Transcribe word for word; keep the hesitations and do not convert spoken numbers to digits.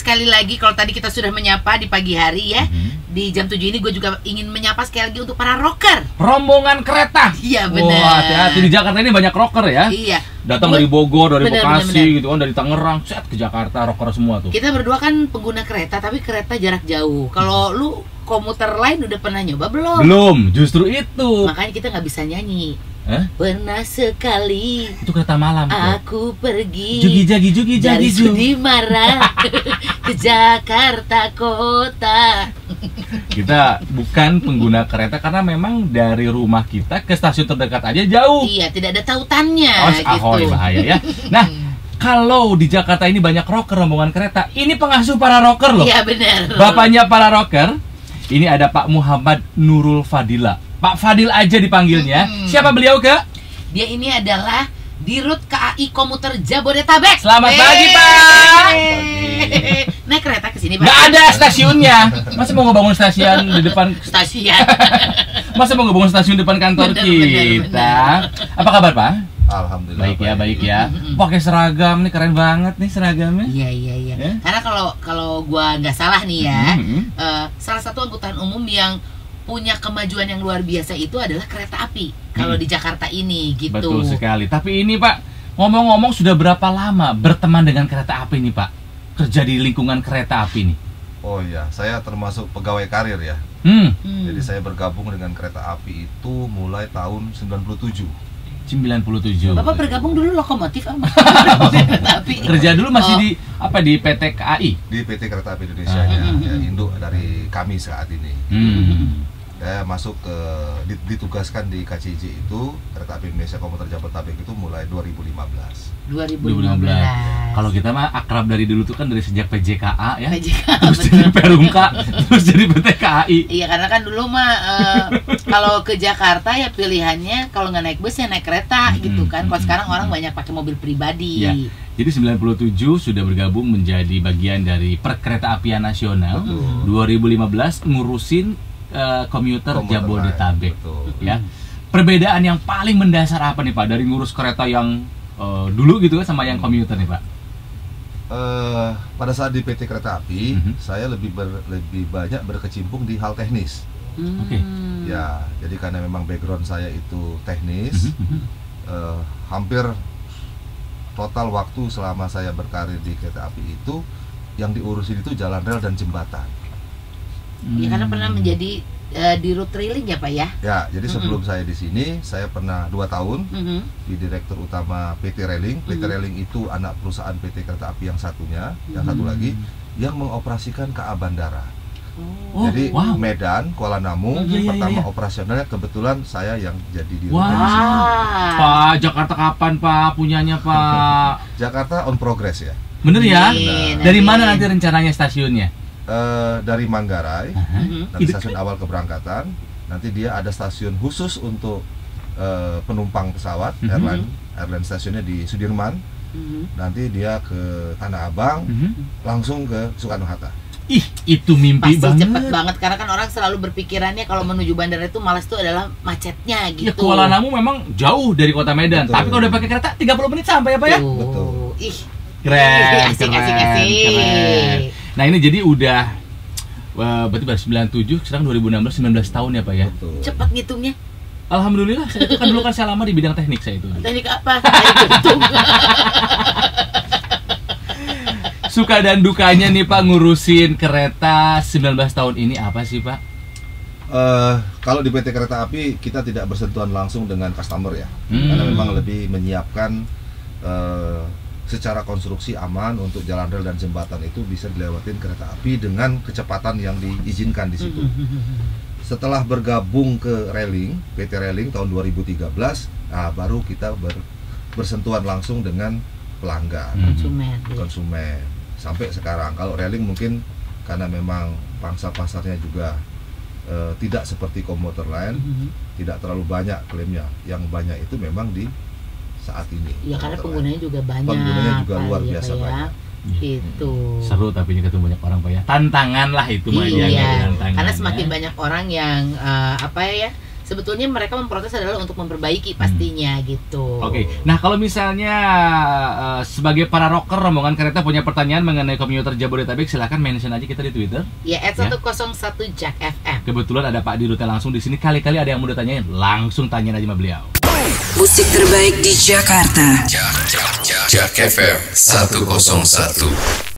sekali lagi, kalau tadi kita sudah menyapa di pagi hari ya, mm-hmm. di jam tujuh ini gue juga ingin menyapa sekali lagi untuk para rocker. Rombongan kereta. Iya benar. Wah, hati-hati di Jakarta ini banyak rocker ya. Iya. Datang dari Bogor, dari bener, Bekasi bener, bener. gitu kan, dari Tangerang, set ke Jakarta, rocker semua tuh. Kita berdua kan pengguna kereta, tapi kereta jarak jauh. Kalau lu komuter lain udah pernah nyoba belum? Belum, justru itu. Makanya kita nggak bisa nyanyi. Hah? Pernah sekali Itu kereta malam tuh. aku pergi Jugi jagi jugi jagi dari ju. Sudirman ke Jakarta kota. Kita bukan pengguna kereta karena memang dari rumah kita ke stasiun terdekat aja jauh. Iya, tidak ada tautannya Oh, gitu. ahoy bahaya ya. Nah, kalau di Jakarta ini banyak rocker rombongan kereta, ini pengasuh para rocker loh. Iya benar. Bapaknya para rocker, ini ada Pak Muhammad Nurul Fadila. Pak Fadil aja dipanggilnya. Hmm. Siapa beliau, Kak? Dia ini adalah Dirut K A I Komuter Jabodetabek. Selamat Hey. pagi, Pak. Hey. Naik kereta ke sini, Pak. Nggak ada stasiunnya. Masa mau ngebangun stasiun di depan Stasiun. Masa mau ngebangun stasiun depan kantor Bener, kita? bener, bener. Apa kabar, Pak? Alhamdulillah. Baik ya, baik ya. Mm-mm. Pakai seragam nih, keren banget nih seragamnya. Iya iya iya. Ya? Karena kalau kalau gua nggak salah nih ya, Mm-mm. eh, salah satu angkutan umum yang punya kemajuan yang luar biasa itu adalah kereta api. Kalau Hmm. di Jakarta ini gitu. Betul sekali. Tapi ini Pak, ngomong-ngomong sudah berapa lama berteman dengan kereta api nih Pak? Kerja di lingkungan kereta api nih. Oh iya, saya termasuk pegawai karir ya. Hmm, Hmm. Jadi saya bergabung dengan kereta api itu mulai tahun sembilan puluh tujuh. sembilan puluh tujuh. Bapak bergabung dulu lokomotif sama kereta api. Kerja dulu masih Oh. di apa di P T K A I? Di P T Kereta Api Indonesia Ah. ya, Hmm. ya, induk dari kami saat ini. Hmm. Saya masuk ke ditugaskan di K C J itu Kereta Api Indonesia Komuter Jabodetabek itu mulai dua ribu lima belas. dua ribu dua ribu lima lima belas. belas. Kalau kita mah akrab dari dulu tuh kan dari sejak P J K A ya. P J K A, Terus betul. jadi Perumka, terus jadi P T K A I. Iya karena kan dulu mah eh, kalau ke Jakarta ya pilihannya kalau nggak naik bus ya naik kereta Mm-mm, gitu kan. Kalau mm-mm, sekarang orang mm-mm. banyak pakai mobil pribadi. Iya. Jadi sembilan puluh tujuh sudah bergabung menjadi bagian dari Perkeretaapian Nasional. Betul. dua ribu lima belas ngurusin eh, komuter Komuter Jabodetabek. lain, betul. Ya. Perbedaan yang paling mendasar apa nih Pak dari ngurus kereta yang eh, dulu gitu kan sama yang komuter nih Pak? Eh, pada saat di P T Kereta Api, Mhm. saya lebih ber- lebih banyak berkecimpung di hal teknis. Hmm. Oke. Ya, jadi karena memang background saya itu teknis, Mhm. eh, hampir total waktu selama saya berkarir di kereta api itu yang diurusin itu jalan rel dan jembatan. Ya karena pernah menjadi eh, di route railing ya Pak ya. Ya, jadi Mm-mm. sebelum saya di sini, saya pernah dua tahun Mhm. di Direktur Utama P T Railing. P T Mm-mm. Railing itu anak perusahaan P T Kereta Api yang satunya, yang satu Hmm. lagi yang mengoperasikan K A Bandara. Oh, Jadi wow. Medan, Kuala Namu, Iya, iya, pertama iya. operasionalnya kebetulan saya yang jadi di Wah. di sini. Wah. Pak, Jakarta kapan Pak punyanya Pak? Jakarta on progress ya. Bener ya? Amin, Dari amin. mana nanti rencananya stasiunnya? Eh, dari Manggarai, Aha. Mhm. nanti Ide- stasiun awal keberangkatan. Nanti dia ada stasiun khusus untuk eh, penumpang pesawat, Mhm. airline, airline stasiunnya di Sudirman. Mhm. Nanti dia ke Tanah Abang, Mhm. langsung ke Soekarno Hatta. Ih, itu mimpi Pasti banget. cepet banget karena kan orang selalu berpikirannya kalau menuju bandara itu malas itu adalah macetnya Ya gitu. Kuala Namu memang jauh dari kota Medan, Betul. tapi kalau udah pakai kereta tiga puluh menit sampai ya Pak ya? Tuh. Betul. Ih. Keren, Asik, keren, asik, asik. keren. Nah ini jadi udah eh, berarti baru sembilan puluh tujuh, sekarang dua ribu enam belas, sembilan belas tahun ya Pak ya? Betul. Cepat ngitungnya. Alhamdulillah, saya itu kan dulu kan saya lama di bidang teknik saya itu. Teknik apa? Teknik hitung. Suka dan dukanya nih Pak ngurusin kereta sembilan belas tahun ini apa sih Pak? Eh, kalau di P T Kereta Api kita tidak bersentuhan langsung dengan customer ya, Hmm. karena memang lebih menyiapkan eh, secara konstruksi aman untuk jalan rel dan jembatan itu bisa dilewatin kereta api dengan kecepatan yang diizinkan di situ. Setelah bergabung ke railing, P T Railing tahun dua ribu tiga belas, nah baru kita ber- bersentuhan langsung dengan pelanggan, Hmm. Konsumen. konsumen. Sampai sekarang, kalau railing mungkin karena memang pangsa pasarnya juga eh, tidak seperti komuter lain, Mhm. tidak terlalu banyak klaimnya. Yang banyak itu memang di saat ini. Ya karena komuter penggunanya juga banyak. Penggunanya juga Pak, luar ya, biasa Pak, ya. banyak. Itu. Seru tapi ini ketemu banyak orang Pak ya. Tantangan lah itu mah dia, Iya. tantangan, Karena ya. semakin banyak orang yang eh, apa ya? sebetulnya mereka memprotes adalah untuk memperbaiki pastinya Hmm. gitu. Oke, nah kalau misalnya uh, sebagai para rocker rombongan kereta punya pertanyaan mengenai komuter Jabodetabek, silahkan mention aja kita di Twitter. Ya, at Ya. seratus satu Jak F M. Kebetulan ada Pak Dirutnya langsung di sini. Kali-kali ada yang mau ditanyain, langsung tanyain aja sama beliau. Musik terbaik di Jakarta. Jak Jak Jak Jak F M seratus satu.